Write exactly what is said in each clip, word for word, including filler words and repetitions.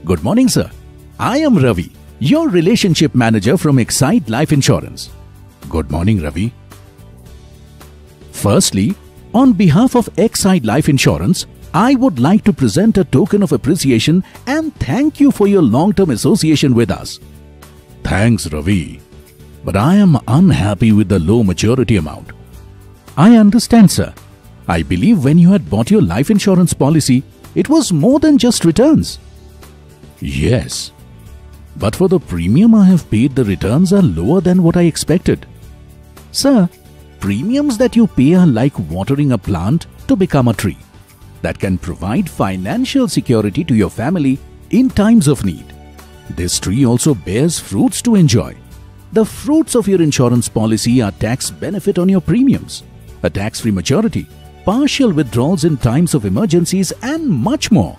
Good morning, sir. I am Ravi, your relationship manager from Exide Life Insurance. Good morning, Ravi. Firstly, on behalf of Exide Life Insurance, I would like to present a token of appreciation and thank you for your long-term association with us. Thanks, Ravi. But I am unhappy with the low maturity amount. I understand, sir. I believe when you had bought your life insurance policy, it was more than just returns. Yes. But for the premium I have paid, the returns are lower than what I expected. Sir, premiums that you pay are like watering a plant to become a tree that can provide financial security to your family in times of need. This tree also bears fruits to enjoy. The fruits of your insurance policy are tax benefit on your premiums, a tax-free maturity, partial withdrawals in times of emergencies, and much more.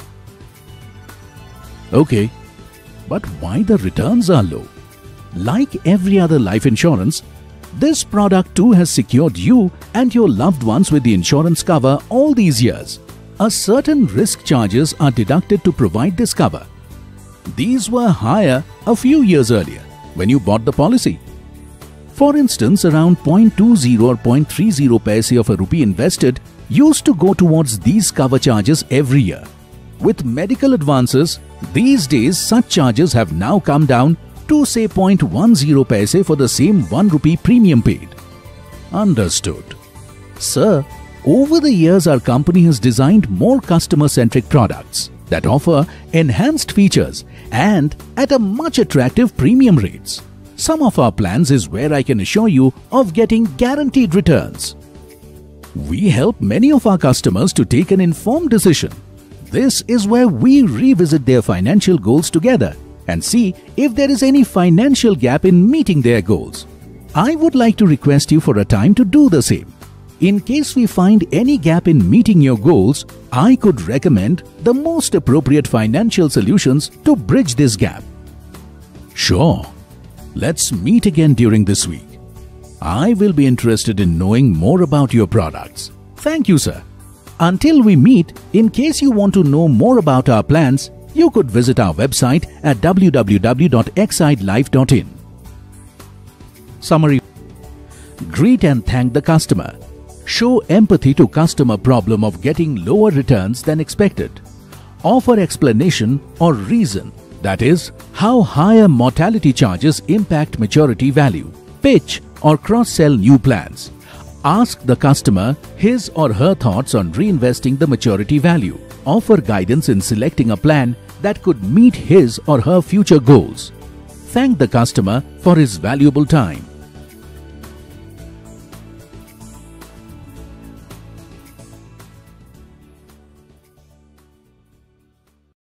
Okay, but why the returns are low? Like every other life insurance, this product too has secured you and your loved ones with the insurance cover all these years. A certain risk charges are deducted to provide this cover. These were higher a few years earlier when you bought the policy. For instance, around zero point two zero or zero point three zero paise of a rupee invested used to go towards these cover charges every year. With medical advances, these days such charges have now come down to say zero point one zero paise for the same one rupee premium paid. Understood. Sir, over the years our company has designed more customer-centric products that offer enhanced features and at a much attractive premium rates. Some of our plans is where I can assure you of getting guaranteed returns. We help many of our customers to take an informed decision. This is where we revisit their financial goals together and see if there is any financial gap in meeting their goals. I would like to request you for a time to do the same. In case we find any gap in meeting your goals, I could recommend the most appropriate financial solutions to bridge this gap. Sure. Let's meet again during this week. I will be interested in knowing more about your products. Thank you, sir. Until we meet, in case you want to know more about our plans, you could visit our website at w w w dot exide life dot in. Summary. Greet and thank the customer. Show empathy to customer problem of getting lower returns than expected. Offer explanation or reason, that is, how higher mortality charges impact maturity value. Pitch or cross-sell new plans. Ask the customer his or her thoughts on reinvesting the maturity value. Offer guidance in selecting a plan that could meet his or her future goals. Thank the customer for his valuable time.